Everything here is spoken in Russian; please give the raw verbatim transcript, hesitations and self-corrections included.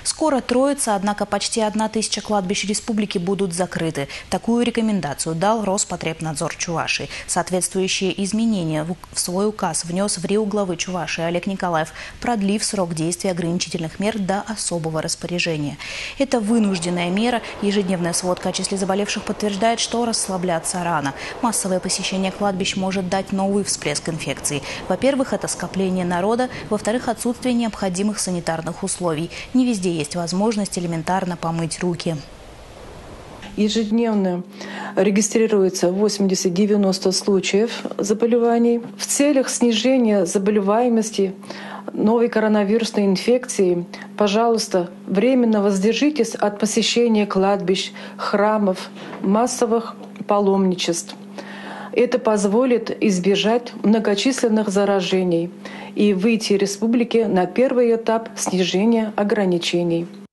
Скоро Троица, однако почти одна тысяча кладбищ республики будут закрыты. Такую рекомендацию дал Роспотребнадзор Чувашии. Соответствующие изменения в свой указ внес в РИУ главы Чувашии Олег Николаев, продлив срок действия ограничительных мер до особого распоряжения. Это вынужденная мера. Ежедневная сводка о числе заболевших подтверждает, что расслабляться рано. Массовое посещение кладбищ может дать новый всплеск инфекции. Во-первых, это скопление народа. Во-вторых, отсутствие необходимых санитарных условий. Не везде есть возможность элементарно помыть руки. Ежедневно регистрируется восемьдесят-девяносто случаев заболеваний. В целях снижения заболеваемости новой коронавирусной инфекции, пожалуйста, временно воздержитесь от посещения кладбищ, храмов, массовых паломничеств. Это позволит избежать многочисленных заражений и выйти республике на первый этап снижения ограничений.